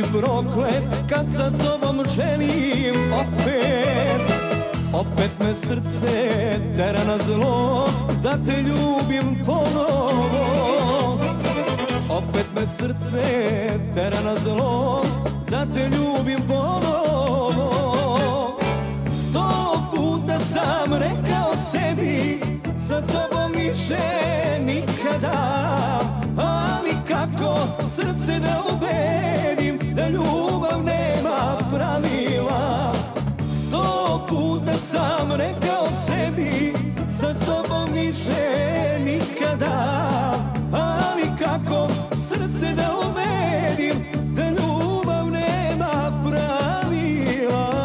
si proklet kad sa tobom želim opet. Opet me srce tera na zlo da te ljubim ponovo. Opet me srce tera na zlo da te ljubim ponovo. 100 puta sam rekao sebi sa tobom više nikada, ali kako srce da ubedim da ljubav nema pravila. 100 puta sam rekao sebi sa tobom više nikada, ali kako srce da ubedim da ljubav nema pravila.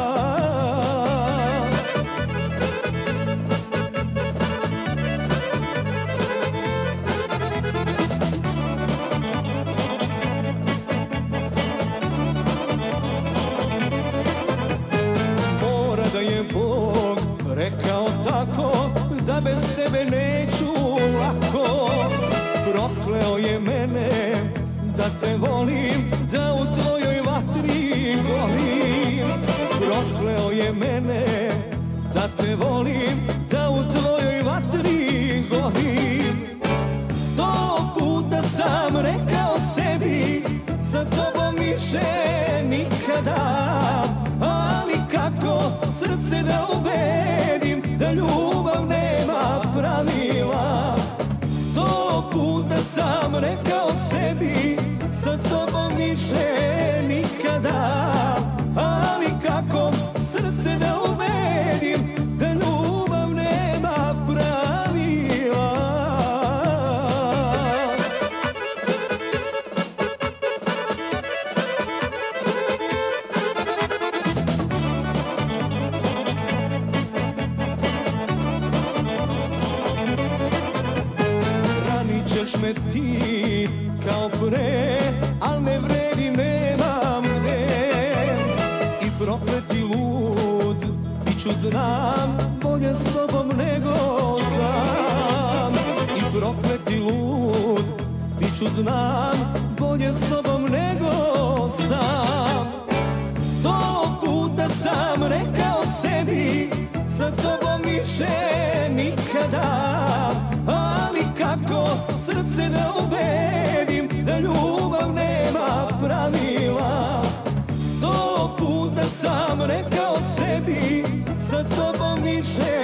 Mora da je Bog rekao tako da bez tebe neću lako. Prokleo je mene da te volim, da u tvojoj vatri gorim. Prokleo je mene da te volim, da u tvojoj vatri gorim. 100 puta sam rekao sebi sa tobom više nikada, ali kako srce da ubedim da ljubav nema pravila. 100 puta sam rekao sebi sa tobom više nikada, ali kako srce da ubedim da ljubav nema pravila. Ćeš me ti kao pre, al ne vredi, nemam gde. I prokleti lud, biću znam, bolje s tobom nego sam. I prokleti lud, biću znam, bolje s tobom nego sam. 100 puta sam rekao sebi sa tobom više nikada, ali kako srce da ubedim da ljubav nema pravila. 100 puta sam rekao sebi sa tobom više